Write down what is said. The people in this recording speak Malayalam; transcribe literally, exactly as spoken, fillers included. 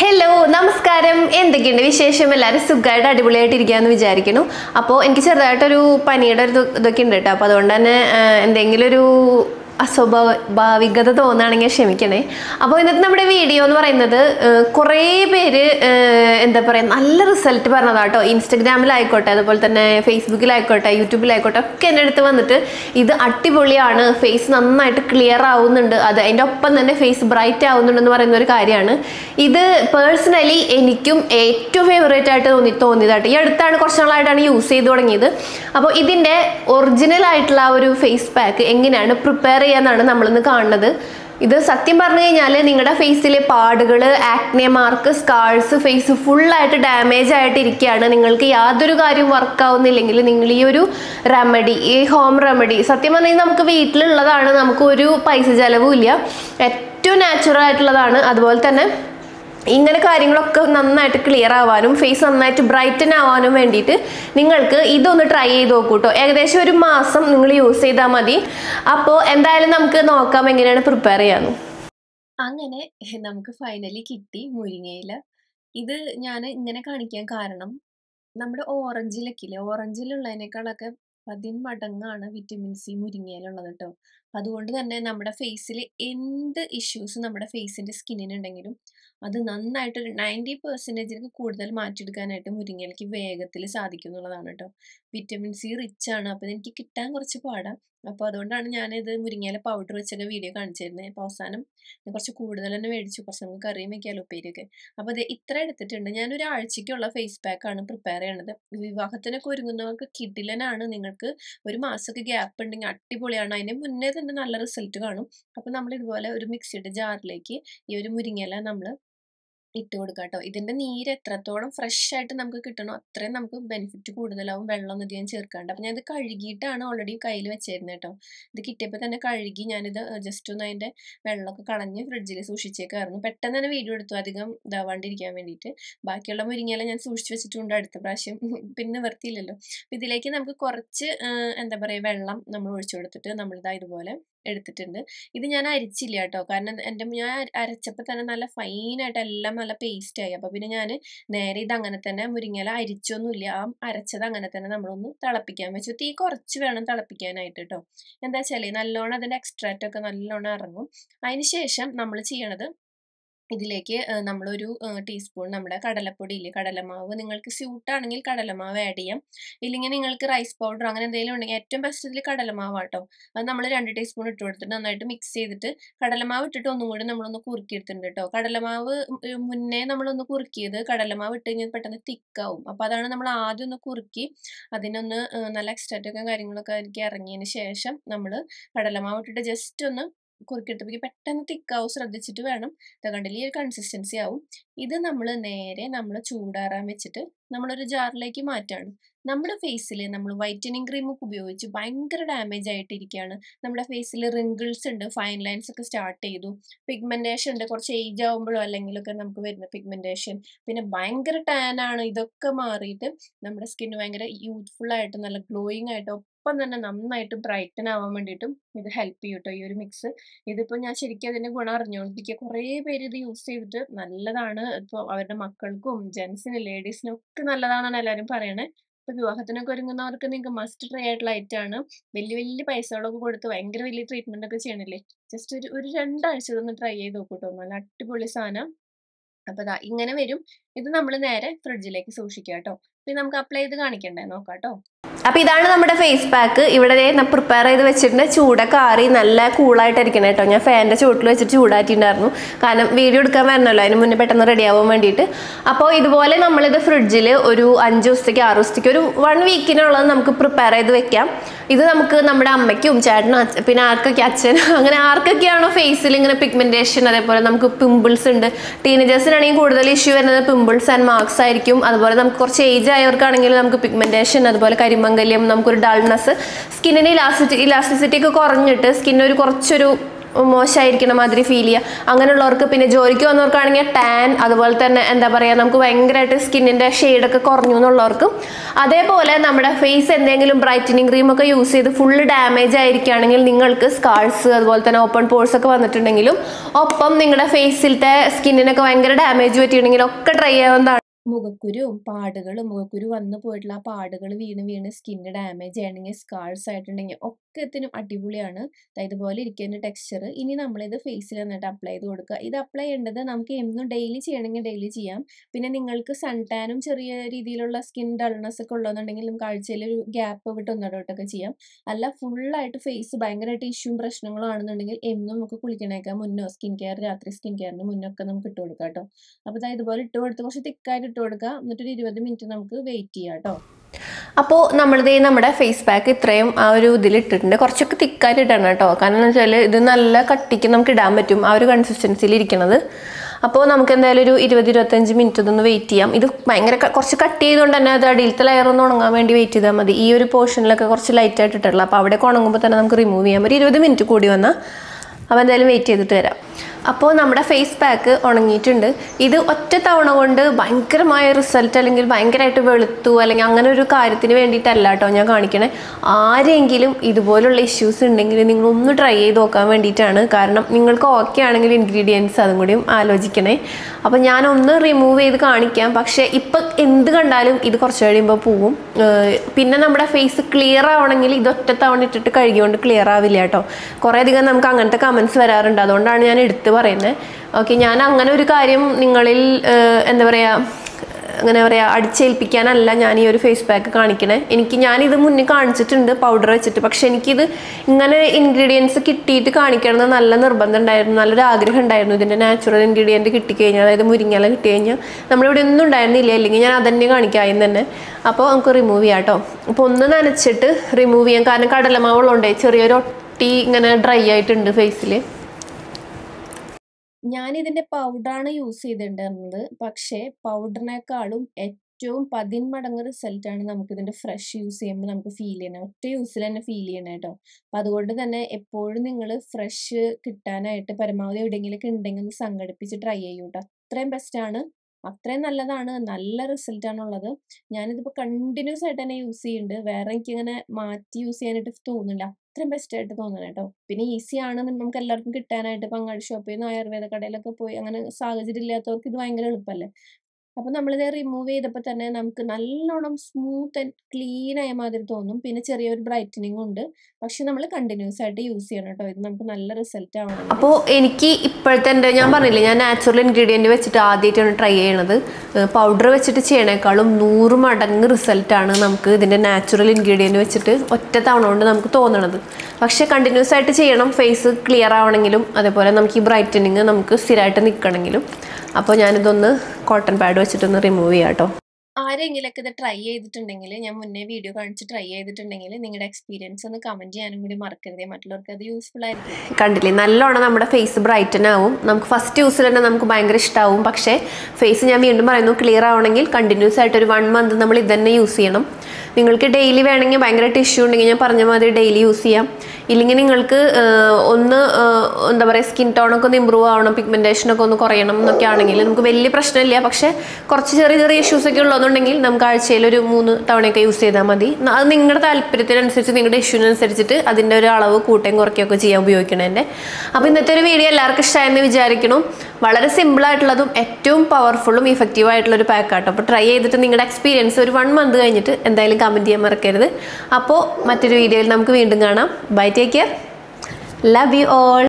ഹലോ നമസ്കാരം എന്തൊക്കെയുണ്ട് വിശേഷം എല്ലാവരും സുഖമായിട്ട് അടിപൊളിയായിട്ടിരിക്കുകയെന്ന് വിചാരിക്കുന്നു അപ്പോൾ എനിക്ക് ചെറുതായിട്ടൊരു പനിയുടെ ഒരു ഇതൊക്കെ ഉണ്ട് കേട്ടോ അപ്പോൾ അതുകൊണ്ട് തന്നെ എന്തെങ്കിലും ഒരു അസ്വാഭാവികത തോന്നുകയാണെങ്കിൽ ക്ഷമിക്കണേ അപ്പോൾ ഇന്നത്തെ നമ്മുടെ വീഡിയോ എന്ന് പറയുന്നത് കുറേ പേര് എന്താ പറയുക നല്ല റിസൾട്ട് പറഞ്ഞതാട്ടോ ഇൻസ്റ്റഗ്രാമിലായിക്കോട്ടെ അതുപോലെ തന്നെ ഫേസ്ബുക്കിലായിക്കോട്ടെ യൂട്യൂബിലായിക്കോട്ടെ ഒക്കെ എൻ്റെ അടുത്ത് വന്നിട്ട് ഇത് അടിപൊളിയാണ് ഫേസ് നന്നായിട്ട് ക്ലിയർ ആവുന്നുണ്ട് അത് അതിൻ്റെ ഒപ്പം തന്നെ ഫേസ് ബ്രൈറ്റ് ആവുന്നുണ്ടെന്ന് പറയുന്ന ഒരു കാര്യമാണ് ഇത് പേഴ്സണലി എനിക്കും ഏറ്റവും ഫേവറേറ്റ് ആയിട്ട് തോന്നി തോന്നിയതായിട്ട് ഈ അടുത്താണ് കുറച്ച് നാളായിട്ടാണ് യൂസ് ചെയ്ത് തുടങ്ങിയത് അപ്പോൾ ഇതിൻ്റെ ഒറിജിനൽ ആയിട്ടുള്ള ഒരു ഫേസ് പാക്ക് എങ്ങനെയാണ് പ്രിപ്പയർ ചെയ്യാന്നാണ് നമ്മളിന്ന് കാണുന്നത് ഇത് സത്യം പറഞ്ഞു കഴിഞ്ഞാൽ നിങ്ങളുടെ ഫേസിലെ പാടുകൾ ആക്നെ മാർക്ക് സ്കാർസ് ഫേസ് ഫുള്ളായിട്ട് ഡാമേജ് ആയിട്ട് ഇരിക്കുകയാണ് നിങ്ങൾക്ക് യാതൊരു കാര്യം വർക്ക് ആവുന്നില്ലെങ്കിൽ നിങ്ങൾ ഈ ഒരു റെമഡി ഈ ഹോം റെമഡി സത്യം പറഞ്ഞു കഴിഞ്ഞാൽ നമുക്ക് വീട്ടിലുള്ളതാണ് നമുക്ക് ഒരു പൈസ ചിലവും ഇല്ല ഏറ്റവും നാച്ചുറൽ ആയിട്ടുള്ളതാണ് അതുപോലെ തന്നെ ഇങ്ങനെ കാര്യങ്ങളൊക്കെ നന്നായിട്ട് ക്ലിയർ ആവാനും ഫേസ് നന്നായിട്ട് ബ്രൈറ്റൻ ആവാനും വേണ്ടിയിട്ട് നിങ്ങൾക്ക് ഇതൊന്ന് ട്രൈ ചെയ്ത് നോക്കൂ കേട്ടോ ഏകദേശം ഒരു മാസം നിങ്ങൾ യൂസ് ചെയ്താൽ മതി അപ്പോൾ എന്തായാലും നമുക്ക് നോക്കാം എങ്ങനെയാണ് പ്രിപ്പയർ ചെയ്യാമെന്ന് അങ്ങനെ നമുക്ക് ഫൈനലി കിട്ടി മുരിങ്ങയില ഇത് ഞാൻ ഇങ്ങനെ കാണിക്കാൻ കാരണം നമ്മുടെ ഓറഞ്ചിലൊക്കെ ഇല്ലേ ഓറഞ്ചിലുള്ളതിനേക്കാളൊക്കെ പതിന്മടങ്ങാണ് വിറ്റമിൻ സി മുരിങ്ങയിലുള്ളത് കേട്ടോ അതുകൊണ്ട് തന്നെ നമ്മുടെ ഫേസിൽ എന്ത് ഇഷ്യൂസ് നമ്മുടെ ഫേസിൻ്റെ സ്കിന്നിനുണ്ടെങ്കിലും അത് നന്നായിട്ട് ഒരു നയൻറ്റി പെർസെൻറ്റേജിലേക്ക് കൂടുതൽ മാറ്റിയെടുക്കാനായിട്ട് മുരിങ്ങയിലേക്ക് വേഗത്തിൽ സാധിക്കും എന്നുള്ളതാണ് കേട്ടോ വിറ്റമിൻ സി റിച്ച് ആണ് അപ്പോൾ എനിക്ക് കിട്ടാൻ കുറച്ച് പാടാണ് അപ്പോൾ അതുകൊണ്ടാണ് ഞാനിത് മുരിങ്ങയില പൗഡർ വെച്ചൊക്കെ വീഡിയോ കാണിച്ചിരുന്നത് അപ്പോൾ അവസാനം കുറച്ച് കൂടുതൽ തന്നെ മേടിച്ചു കുറച്ച് നമുക്ക് കറിയും വയ്ക്കാമല്ലോ ഉപ്പേരിയൊക്കെ അപ്പോൾ അത് ഇത്ര എടുത്തിട്ടുണ്ട് ഞാനൊരു ആഴ്ചയ്ക്കുള്ള ഫേസ് പാക്കാണ് പ്രിപ്പയർ ചെയ്യണത് വിവാഹത്തിനൊക്കെ ഒരുങ്ങുന്നവർക്ക് കിഡിലനാണ് നിങ്ങൾക്ക് ഒരു മാസമൊക്കെ ഗ്യാപ്പ് ഉണ്ടെങ്കിൽ അടിപൊളിയാണ് അതിന് മുന്നേ തന്നെ നല്ല റിസൾട്ട് കാണും അപ്പോൾ നമ്മൾ ഇതുപോലെ ഒരു മിക്സിയുടെ ജാറിലേക്ക് ഈ ഒരു മുരിങ്ങയില നമ്മൾ ഇട്ട് കൊടുക്കുക കേട്ടോ ഇതിൻ്റെ നീര് എത്രത്തോളം ഫ്രഷ് ആയിട്ട് നമുക്ക് കിട്ടണോ അത്രയും നമുക്ക് ബെനിഫിറ്റ് കൂടുതലാവും വെള്ളമൊന്നും അധികം ചേർക്കാണ്ട് അപ്പം ഞാനിത് കഴുകിയിട്ടാണ് ഓൾറെഡി കയ്യിൽ വെച്ചിരുന്നത് കേട്ടോ ഇത് കിട്ടിയപ്പോൾ തന്നെ കഴുകി ഞാനിത് ജസ്റ്റ് ഒന്ന് അതിൻ്റെ വെള്ളമൊക്കെ കളഞ്ഞ് ഫ്രിഡ്ജിൽ സൂക്ഷിച്ചേക്കായിരുന്നു പെട്ടെന്ന് തന്നെ വീഡിയോ എടുത്തു അധികം ഇതാവാണ്ടിരിക്കാൻ വേണ്ടിയിട്ട് ബാക്കിയുള്ള മുരിങ്ങയില ഞാൻ സൂക്ഷിച്ച് വെച്ചിട്ടുണ്ട് അടുത്ത പ്രാവശ്യം പിന്നെ വൃത്തിയില്ലല്ലോ അപ്പം ഇതിലേക്ക് നമുക്ക് കുറച്ച് എന്താ പറയുക വെള്ളം നമ്മൾ ഒഴിച്ചു കൊടുത്തിട്ട് നമ്മളിതാ ഇതുപോലെ എടുത്തിട്ടുണ്ട് ഇത് ഞാൻ അരിച്ചില്ല കേട്ടോ കാരണം എൻ്റെ ഞാൻ അരച്ചപ്പോൾ തന്നെ നല്ല ഫൈനായിട്ട് എല്ലാം നല്ല പേസ്റ്റായി അപ്പോൾ പിന്നെ ഞാൻ നേരെ ഇത് അങ്ങനെ തന്നെ മുരിങ്ങയില അരിച്ചൊന്നുമില്ല ആ അരച്ചത് അങ്ങനെ തന്നെ നമ്മളൊന്ന് തിളപ്പിക്കാൻ വെച്ചു തീ കുറച്ച് വേണം തിളപ്പിക്കാനായിട്ട് കേട്ടോ എന്താ വെച്ചാൽ നല്ലോണം അതിൻ്റെ എക്സ്ട്രാക്റ്റ് ഒക്കെ നല്ലോണം ഇറങ്ങും അതിന് ശേഷം നമ്മൾ ചെയ്യണത് ഇതിലേക്ക് നമ്മളൊരു ടീസ്പൂൺ നമ്മുടെ കടലപ്പൊടി ഇല്ലേ കടലമാവ് നിങ്ങൾക്ക് സ്യൂട്ടാണെങ്കിൽ കടലമാവ് ആഡ് ചെയ്യാം ഇല്ലെങ്കിൽ നിങ്ങൾക്ക് റൈസ് പൗഡർ അങ്ങനെ എന്തെങ്കിലും ഉണ്ടെങ്കിൽ ഏറ്റവും ബെസ്റ്റ് ഇതിൽ കടലമാവ് കേട്ടോ അത് നമ്മൾ രണ്ട് ടീസ്പൂൺ ഇട്ട് കൊടുത്തിട്ട് നന്നായിട്ട് മിക്സ് ചെയ്തിട്ട് കടലമാവ് ഇട്ടിട്ട് ഒന്നും കൂടി നമ്മളൊന്ന് കുറുക്കിയെടുത്തിട്ടുണ്ട് കേട്ടോ കടലമാവ് മുന്നേ നമ്മളൊന്ന് കുറുക്കിയത് കടലമാവ് ഇട്ട് കഴിഞ്ഞാൽ പെട്ടെന്ന് തിക്കാവും അപ്പോൾ അതാണ് നമ്മൾ ആദ്യം ഒന്ന് കുറുക്കി അതിനൊന്ന് നല്ല എക്സ്ട്രാക്റ്റൊക്കെ കാര്യങ്ങളൊക്കെ എനിക്ക് ഇറങ്ങിയതിന് ശേഷം നമ്മൾ കടലമാവ് ഇട്ടിട്ട് ജസ്റ്റ് ഒന്ന് കുറുക്കിയെടുത്തപ്പോൾ പെട്ടെന്ന് തിക്കാവും ശ്രദ്ധിച്ചിട്ട് വേണം ഇത് കണ്ടില്ല ഈ ഒരു കൺസിസ്റ്റൻസി ആവും ഇത് നമ്മൾ നേരെ നമ്മൾ ചൂടാറാൻ വെച്ചിട്ട് നമ്മളൊരു ജാറിലേക്ക് മാറ്റാണ് നമ്മുടെ ഫേസിൽ നമ്മൾ വൈറ്റനിങ് ക്രീം ഒക്കെ ഉപയോഗിച്ച് ഭയങ്കര ഡാമേജ് ആയിട്ടിരിക്കുകയാണ് നമ്മുടെ ഫേസിൽ റിങ്കിൾസ് ഉണ്ട് ഫൈൻ ലൈൻസ് ഒക്കെ സ്റ്റാർട്ട് ചെയ്തു പിഗ്മെന്റേഷൻ ഉണ്ട് കുറച്ച് ഏജ് ആകുമ്പോഴോ അല്ലെങ്കിലൊക്കെ നമുക്ക് വരുന്ന പിഗ്മെന്റേഷൻ പിന്നെ ഭയങ്കര ടാൻ ആണ് ഇതൊക്കെ മാറിയിട്ട് നമ്മുടെ സ്കിൻ ഭയങ്കര യൂത്ത്ഫുൾ ആയിട്ട് നല്ല ഗ്ലോയിങ് ആയിട്ട് ഒപ്പം തന്നെ നന്നായിട്ട് ബ്രൈറ്റൻ ആവാൻ വേണ്ടിയിട്ടും ഇത് ഹെൽപ്പ് ചെയ്യും കേട്ടോ ഈ ഒരു മിക്സ് ഇതിപ്പോൾ ഞാൻ ശരിക്കും അതിൻ്റെ ഗുണം അറിഞ്ഞുകൊണ്ടിരിക്കുക കുറേ പേര് ഇത് യൂസ് ചെയ്തിട്ട് നല്ലതാണ് ഇപ്പോൾ അവരുടെ മക്കൾക്കും ജെൻസിനും ലേഡീസിനും ഒക്കെ നല്ലതാണെന്നാണ് എല്ലാവരും പറയണേ ഇപ്പോൾ വിവാഹത്തിനൊക്കെ ഒരുങ്ങുന്നവർക്ക് നിങ്ങൾക്ക് മസ്റ്റ് ട്രൈ ആയിട്ടുള്ള ഐറ്റമാണ് വലിയ വലിയ പൈസകളൊക്കെ കൊടുത്ത് ഭയങ്കര വലിയ ട്രീറ്റ്മെൻ്റ് ഒക്കെ ചെയ്യണില്ലേ ജസ്റ്റ് ഒരു ഒരു രണ്ടാഴ്ച ഇതൊന്ന് ട്രൈ ചെയ്ത് നോക്കൂട്ടോ നല്ല അടിപൊളി സാധനം അപ്പോൾ ഇതാ ഇങ്ങനെ വരും ഇത് നമ്മൾ നേരെ ഫ്രിഡ്ജിലേക്ക് സൂക്ഷിക്കുക കേട്ടോ പിന്നെ നമുക്ക് അപ്ലൈ ചെയ്ത് കാണിക്കണ്ടേ നോക്കാം കേട്ടോ അപ്പോൾ ഇതാണ് നമ്മുടെ ഫേസ് പാക്ക് ഇവിടെ ഞാൻ പ്രിപ്പയർ ചെയ്ത് വെച്ചിട്ടുണ്ട് ചൂടൊക്കെ ആറി നല്ല കൂളായിട്ടിരിക്കണം കേട്ടോ ഞാൻ ഫാനിൻ്റെ ചൂട്ടിൽ വെച്ചിട്ട് ചൂടാറ്റിയിട്ടുണ്ടായിരുന്നു കാരണം വീഡിയോ എടുക്കാൻ വരണമല്ലോ അതിന് മുന്നേ പെട്ടെന്ന് റെഡി ആവാൻ വേണ്ടിയിട്ട് അപ്പോൾ ഇതുപോലെ നമ്മളിത് ഫ്രിഡ്ജിൽ ഒരു അഞ്ച് ദിവസത്തേക്ക് ആറ് ദിവസത്തേക്ക് ഒരു വൺ വീക്കിനുള്ളത് നമുക്ക് പ്രിപ്പയർ ചെയ്ത് വെക്കാം ഇത് നമുക്ക് നമ്മുടെ അമ്മയ്ക്കും ചേട്ടനും പിന്നെ ആർക്കൊക്കെ അച്ഛനും അങ്ങനെ ആർക്കൊക്കെയാണോ ഫേസിൽ ഇങ്ങനെ പിഗ്മെൻറ്റേഷൻ അതേപോലെ നമുക്ക് പിമ്പിൾസ് ഉണ്ട് ടീനേജേഴ്സിനാണെങ്കിൽ കൂടുതൽ ഇഷ്യൂ വരുന്നത് പിമ്പിൾസ് ആൻഡ് മാർക്സ് ആയിരിക്കും അതുപോലെ നമുക്ക് കുറച്ച് ഏജ് ആയവർക്കാണെങ്കിൽ നമുക്ക് പിഗ്മെൻറ്റേഷൻ അതുപോലെ കരിമംഗല്യം നമുക്കൊരു ഡൾനെസ് സ്കിന്നിന് ഇലാസ്റ്റി ഇലാസ്റ്റിസിറ്റി ഒക്കെ കുറഞ്ഞിട്ട് സ്കിന്നൊരു കുറച്ചൊരു മോശമായിരിക്കണ മാതിരി ഫീൽ ചെയ്യുക. അങ്ങനെയുള്ളവർക്ക്, പിന്നെ ജോലിക്ക് വന്നവർക്കാണെങ്കിൽ ടാൻ, അതുപോലെ തന്നെ എന്താ പറയുക നമുക്ക് ഭയങ്കരമായിട്ട് സ്കിന്നിൻ്റെ ഷെയ്ഡൊക്കെ കുറഞ്ഞു എന്നുള്ളവർക്കും, അതേപോലെ നമ്മുടെ ഫേസ് എന്തെങ്കിലും ബ്രൈറ്റനിങ് ക്രീമൊക്കെ യൂസ് ചെയ്ത് ഫുള്ള് ഡാമേജ് ആയിരിക്കുകയാണെങ്കിൽ നിങ്ങൾക്ക് സ്കാർസ് അതുപോലെ തന്നെ ഓപ്പൺ പോഴ്സ് ഒക്കെ വന്നിട്ടുണ്ടെങ്കിലും ഒപ്പം നിങ്ങളുടെ ഫേസിലത്തെ സ്കിന്നിനൊക്കെ ഭയങ്കര ഡാമേജ് പറ്റിയിട്ടുണ്ടെങ്കിലും ഒക്കെ ട്രൈ ചെയ്യാവുന്നതാണ്. മുഖക്കുരുവും പാടുകളും മുഖക്കുരു വന്നു പോയിട്ടുള്ള ആ പാടുകൾ വീണ് വീണ് സ്കിന്ന് ഡാമേജ് ചെയ്യണമെങ്കിൽ സ്കാർസ് ആയിട്ടുണ്ടെങ്കിൽ ഒക്കത്തിനും അടിപൊളിയാണ്. ഇതുപോലെ ഇരിക്കുന്ന ടെക്സ്ചർ. ഇനി നമ്മളിത് ഫേസിൽ വന്നിട്ട് അപ്ലൈ ചെയ്ത് കൊടുക്കുക. ഇത് അപ്ലൈ ചെയ്യേണ്ടത് നമുക്ക് എന്നും ഡെയിലി ചെയ്യണമെങ്കിൽ ഡെയിലി ചെയ്യാം. പിന്നെ നിങ്ങൾക്ക് സൺ ടാനും ചെറിയ രീതിയിലുള്ള സ്കിൻ ഡൾനെസ് ഒക്കെ ഉള്ളതെന്നുണ്ടെങ്കിൽ നമുക്ക് ആഴ്ചയിൽ ഒരു ഗ്യാപ്പ് വിട്ട് ഒന്നിടോട്ടൊക്കെ ചെയ്യാം. അല്ല ഫുള്ളായിട്ട് ഫേസ് ഭയങ്കരമായിട്ട് ഇഷ്യൂവും പ്രശ്നങ്ങളും ആണെന്നുണ്ടെങ്കിൽ എന്നും നമുക്ക് കുളിക്കണേക്കാൾ മുന്നോ സ്കിൻ കെയർ രാത്രി സ്കിൻ കെയറിന് മുന്നൊക്കെ നമുക്ക് ഇട്ട് കൊടുക്കാം കേട്ടോ. അപ്പോൾ ഇതുപോലെ ഇട്ട് കൊടുത്ത് കുറച്ച് തിക്കായിട്ട് ഇട്ട് കൊടുക്കുക. എന്നിട്ടൊരു ഇരുപത് മിനിറ്റ് നമുക്ക് വെയിറ്റ് ചെയ്യാം കേട്ടോ. അപ്പോൾ നമ്മളിത് നമ്മുടെ ഫേസ് പാക്ക് ഇത്രയും ആ ഒരു ഇതിൽ ഇട്ടിട്ടുണ്ട്. കുറച്ചൊക്കെ തിക്കായിട്ട് ഇടണം കേട്ടോ. കാരണം എന്ന് വെച്ചാൽ ഇത് നല്ല കട്ടിക്ക് നമുക്ക് ഇടാൻ പറ്റും, ആ ഒരു കൺസിസ്റ്റൻസിയിൽ ഇരിക്കുന്നത്. അപ്പോൾ നമുക്ക് എന്തായാലും ഒരു ഇരുപത് ഇരുപത്തഞ്ച് മിനിറ്റ് ഇതൊന്ന് വെയിറ്റ് ചെയ്യാം. ഇത് ഭയങ്കര കുറച്ച് കട്ട് ചെയ്തുകൊണ്ട് തന്നെ അത് അടിയിലത്തെ ലെയർ ഒന്ന് ഉണങ്ങാൻ വേണ്ടി വെയിറ്റ് ചെയ്താൽ മതി. ഈ ഒരു പോർഷനിലൊക്കെ കുറച്ച് ലൈറ്റായിട്ട് ഇട്ടിട്ടുള്ളൂ. അപ്പോൾ അവിടെ ഉണങ്ങുമ്പോൾ തന്നെ നമുക്ക് റിമൂവ് ചെയ്യാം. ഒരു ഇരുപത് മിനിറ്റ് കൂടി വന്നാൽ. അപ്പോൾ എന്തായാലും വെയിറ്റ് ചെയ്തിട്ട് വരാം. അപ്പോൾ നമ്മുടെ ഫേസ് പാക്ക് ഉണങ്ങിയിട്ടുണ്ട്. ഇത് ഒറ്റ തവണ കൊണ്ട് ഭയങ്കരമായ റിസൾട്ട് അല്ലെങ്കിൽ ഭയങ്കരമായിട്ട് വെളുത്തു അല്ലെങ്കിൽ അങ്ങനെ ഒരു കാര്യത്തിന് വേണ്ടിയിട്ടല്ല കേട്ടോ ഞാൻ കാണിക്കണേ. ആരെങ്കിലും ഇതുപോലുള്ള ഇഷ്യൂസ് ഉണ്ടെങ്കിൽ നിങ്ങളൊന്ന് ട്രൈ ചെയ്ത് നോക്കാൻ വേണ്ടിയിട്ടാണ്. കാരണം നിങ്ങൾക്ക് ഓക്കെ ആണെങ്കിൽ ഇൻഗ്രീഡിയൻസ് അതും കൂടിയും ആലോചിക്കണേ. അപ്പോൾ ഞാനൊന്ന് റിമൂവ് ചെയ്ത് കാണിക്കാം. പക്ഷേ ഇപ്പം എന്ത് കണ്ടാലും ഇത് കുറച്ച് കഴിയുമ്പോൾ പോവും. പിന്നെ നമ്മുടെ ഫേസ് ക്ലിയർ ആവണമെങ്കിൽ ഇത് ഒറ്റ തവണ ഇട്ടിട്ട് കഴുകിക്കൊണ്ട് ക്ലിയർ ആവില്ല കേട്ടോ. കുറേ അധികം നമുക്ക് അങ്ങനത്തെ കമൻസ് വരാറുണ്ട്. അതുകൊണ്ടാണ് ഞാൻ എടുത്ത് പറയുന്നത്. ഓക്കെ, ഞാൻ അങ്ങനെ ഒരു കാര്യം നിങ്ങളിൽ എന്താ പറയുക അങ്ങനെ പറയുക അടിച്ചേൽപ്പിക്കാനല്ല ഞാൻ ഈ ഒരു ഫേസ് പാക്ക് കാണിക്കണേ. എനിക്ക് ഞാനിത് മുന്നേ കാണിച്ചിട്ടുണ്ട് പൗഡർ വെച്ചിട്ട്. പക്ഷെ എനിക്കിത് ഇങ്ങനെ ഇൻഗ്രീഡിയൻസ് കിട്ടിയിട്ട് കാണിക്കണമെന്ന് നല്ല നിർബന്ധം ഉണ്ടായിരുന്നു, നല്ലൊരു ആഗ്രഹം ഉണ്ടായിരുന്നു. ഇതിൻ്റെ നാച്ചുറൽ ഇൻഗ്രീഡിയൻറ്റ് കിട്ടിക്കഴിഞ്ഞാൽ, അതായത് മുരിങ്ങയില കിട്ടി കഴിഞ്ഞാൽ നമ്മളിവിടെ ഒന്നും ഉണ്ടായിരുന്നില്ല, അല്ലെങ്കിൽ ഞാൻ അതന്നെ കാണിക്കായും തന്നെ. അപ്പോൾ നമുക്ക് റിമൂവ് ചെയ്യാം കേട്ടോ. അപ്പോൾ ഒന്ന് നനച്ചിട്ട് റിമൂവ് ചെയ്യാം. കാരണം കടലമാവുള്ളതുകൊണ്ടേ ചെറിയൊരു ഒട്ടി ഇങ്ങനെ ഡ്രൈ ആയിട്ടുണ്ട് ഫേസിൽ. ഞാനിതിൻ്റെ പൗഡറാണ് യൂസ് ചെയ്തിട്ടുണ്ടായിരുന്നത്. പക്ഷേ പൗഡറിനേക്കാളും ഏറ്റവും പതിന്മടങ്ങ് റിസൾട്ടാണ് നമുക്കിതിൻ്റെ ഫ്രഷ് യൂസ് ചെയ്യുമ്പോൾ നമുക്ക് ഫീൽ ചെയ്യണം. ഒറ്റ യൂസിൽ തന്നെ ഫീൽ ചെയ്യണം കേട്ടോ. അപ്പം അതുകൊണ്ട് തന്നെ എപ്പോഴും നിങ്ങൾ ഫ്രഷ് കിട്ടാനായിട്ട് പരമാവധി എവിടെയെങ്കിലുമൊക്കെ ഉണ്ടെങ്കിൽ ഒന്ന് സംഘടിപ്പിച്ച് ട്രൈ ചെയ്യൂ കേട്ടോ. അത്രയും ബെസ്റ്റാണ്, അത്രയും നല്ലതാണ്, നല്ല റിസൾട്ടാണുള്ളത്. ഞാനിതിപ്പോൾ കണ്ടിന്യൂസ് ആയിട്ട് തന്നെ യൂസ് ചെയ്യുന്നുണ്ട്. വേറെ എനിക്കിങ്ങനെ മാറ്റി യൂസ് ചെയ്യാനായിട്ട് തോന്നുന്നില്ല. അത്രയും ബെസ്റ്റായിട്ട് തോന്നണം കേട്ടോ. പിന്നെ ഈസിയാണ് നമുക്ക് എല്ലാവർക്കും കിട്ടാനായിട്ട്. ഇപ്പം അങ്ങാടി ഷോപ്പിൽ നിന്ന് ആയുർവേദ കടയിലൊക്കെ പോയി അങ്ങനെ സാഹചര്യം ഇല്ലാത്തവർക്ക് ഇത് ഭയങ്കര എളുപ്പമല്ലേ. അപ്പോൾ നമ്മളിത് റിമൂവ് ചെയ്തപ്പോൾ തന്നെ നമുക്ക് നല്ലോണം സ്മൂത്ത് ആൻഡ് ക്ലീൻ ആയ മാതിരി തോന്നും. പിന്നെ ചെറിയൊരു ബ്രൈറ്റനിങ് ഉണ്ട്. പക്ഷെ നമ്മൾ കണ്ടിന്യൂസ് ആയിട്ട് യൂസ് ചെയ്യണം കേട്ടോ. ഇത് നമുക്ക് നല്ല റിസൾട്ട് ആവണം. അപ്പോൾ എനിക്ക് ഇപ്പോഴത്തെ എൻ്റെ ഞാൻ പറഞ്ഞില്ലേ, ഞാൻ നാച്ചുറൽ ഇൻഗ്രീഡിയൻറ്റ് വെച്ചിട്ട് ആദ്യമായിട്ടാണ് ട്രൈ ചെയ്യണത്. പൗഡർ വെച്ചിട്ട് ചെയ്യണേക്കാളും നൂറ് മടങ്ങ് റിസൾട്ടാണ് നമുക്ക് ഇതിൻ്റെ നാച്ചുറൽ ഇൻഗ്രീഡിയൻറ്റ് വെച്ചിട്ട് ഒറ്റ തവണ കൊണ്ട് നമുക്ക് തോന്നണത്. പക്ഷേ കണ്ടിന്യൂസ് ആയിട്ട് ചെയ്യണം, ഫേസ് ക്ലിയർ ആവണമെങ്കിലും അതേപോലെ നമുക്ക് ഈ ബ്രൈറ്റനിങ് നമുക്ക് സ്ഥിരമായിട്ട് നിൽക്കണമെങ്കിലും. അപ്പോൾ ഞാനിതൊന്ന് കോട്ടൺ പാഡ് വെച്ചിട്ടൊന്ന് റിമൂവ് ചെയ്യാം കേട്ടോ. ആരെങ്കിലൊക്കെ ഇത് ട്രൈ ചെയ്തിട്ടുണ്ടെങ്കിൽ, ഞാൻ മുന്നേ വീഡിയോ കാണിച്ച് ട്രൈ ചെയ്തിട്ടുണ്ടെങ്കിൽ നിങ്ങളുടെ എക്സ്പീരിയൻസ് ഒന്ന് കമൻറ്റ് ചെയ്യാനും കൂടി മറക്കരുതേ. മറ്റുള്ളവർക്ക് അത് യൂസ്ഫുൾ ആയിരിക്കും. കണ്ടില്ലേ, നല്ലോണം നമ്മുടെ ഫേസ് ബ്രൈറ്റൻ ആവും. നമുക്ക് ഫസ്റ്റ് യൂസിൽ തന്നെ നമുക്ക് ഭയങ്കര ഇഷ്ടമാവും. പക്ഷേ ഫേസ് ഞാൻ വീണ്ടും പറയുന്നു, ക്ലിയർ ആവണമെങ്കിൽ കണ്ടിന്യൂസ് ആയിട്ട് ഒരു വൺ മന്ത് നമ്മൾ ഇത് തന്നെ യൂസ് ചെയ്യണം. നിങ്ങൾക്ക് ഡെയിലി വേണമെങ്കിൽ ഭയങ്കര ടിഷ്യൂ ഉണ്ടെങ്കിൽ ഞാൻ പറഞ്ഞ മാതിരി ഡെയിലി യൂസ് ചെയ്യാം. ഇല്ലെങ്കിൽ നിങ്ങൾക്ക് ഒന്ന് എന്താ പറയുക സ്കിൻ ടോണൊക്കെ ഒന്ന് ഇമ്പ്രൂവ് ആവണം, പിഗ്മെൻറ്റേഷനൊക്കെ ഒന്ന് കുറയണം എന്നൊക്കെ ആണെങ്കിൽ നമുക്ക് വലിയ പ്രശ്നമില്ല. പക്ഷേ കുറച്ച് ചെറിയ ചെറിയ ഇഷ്യൂസൊക്കെ ഉള്ളതെന്നുണ്ടെങ്കിൽ നമുക്ക് ആഴ്ചയിൽ ഒരു മൂന്ന് തവണയൊക്കെ യൂസ് ചെയ്താൽ മതി. അത് നിങ്ങളുടെ താല്പര്യത്തിനനുസരിച്ച് നിങ്ങളുടെ ഇഷ്യൂവിനനുസരിച്ചിട്ട് അതിൻ്റെ ഒരു അളവ് കൂട്ടുകയും കുറയ്ക്കുകയൊക്കെ ചെയ്യാൻ ഉപയോഗിക്കണതിൻ്റെ. അപ്പോൾ ഇന്നത്തെ ഒരു വീഡിയോ എല്ലാവർക്കും ഇഷ്ടമായെന്ന് വിചാരിക്കണം. വളരെ സിമ്പിളായിട്ടുള്ളതും ഏറ്റവും പവർഫുള്ളും ഇഫക്റ്റീവ് ആയിട്ടുള്ളൊരു പാക്കാട്ടോ. അപ്പോൾ ട്രൈ ചെയ്തിട്ട് നിങ്ങളുടെ എക്സ്പീരിയൻസ് ഒരു വൺ മന്ത് കഴിഞ്ഞിട്ട് എന്തായാലും കമൻറ്റ് ചെയ്യാൻ മറക്കരുത്. അപ്പോൾ മറ്റൊരു വീഡിയോയിൽ നമുക്ക് വീണ്ടും കാണാം. Bye, take care, love you all.